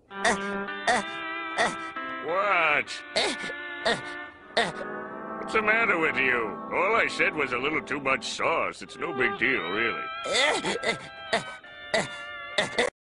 What? What's the matter with you? All I said was a little too much sauce. It's no big deal, really.